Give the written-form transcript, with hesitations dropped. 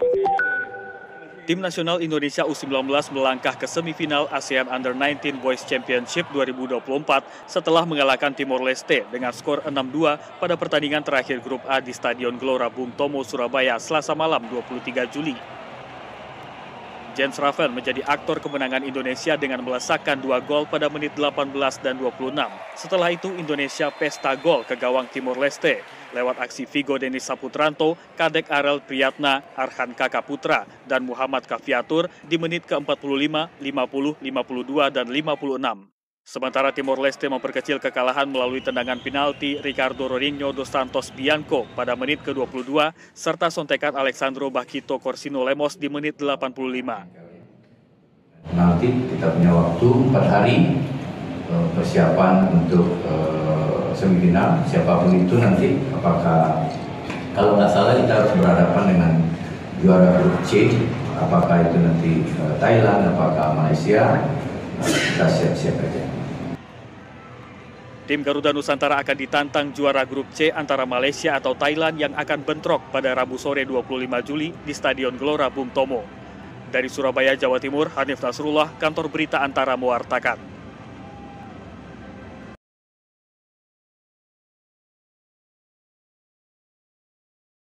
Tim nasional Indonesia U19 melangkah ke semifinal ASEAN Under-19 Boys Championship 2024 setelah mengalahkan Timor Leste dengan skor 6-2 pada pertandingan terakhir Grup A di Stadion Gelora Bung Tomo, Surabaya, Selasa malam 23 Juli. James Raven menjadi aktor kemenangan Indonesia dengan melesakkan 2 gol pada menit 18 dan 26. Setelah itu Indonesia pesta gol ke gawang Timor Leste lewat aksi Vigo Denis Saputranto, Kadek Arel Priyatna, Arhan Kaka Putra, dan Muhammad Kafiatur di menit ke-45, 50, 52, dan 56. Sementara Timor Leste memperkecil kekalahan melalui tendangan penalti Ricardo Rorinho dos Santos Bianco pada menit ke-22 serta sontekan Alexandro Bakito Corsino Lemos di menit 85. Nanti kita punya waktu 4 hari persiapan untuk semifinal. Siapapun itu nanti, apakah kalau nggak salah kita harus berhadapan dengan juara grup C, apakah itu nanti Thailand, apakah Malaysia, kita siap-siap aja. Tim Garuda Nusantara akan ditantang juara grup C antara Malaysia atau Thailand yang akan bentrok pada Rabu sore 25 Juli di Stadion Gelora Bung Tomo. Dari Surabaya, Jawa Timur, Hanif Nasrullah, Kantor Berita Antara mewartakan.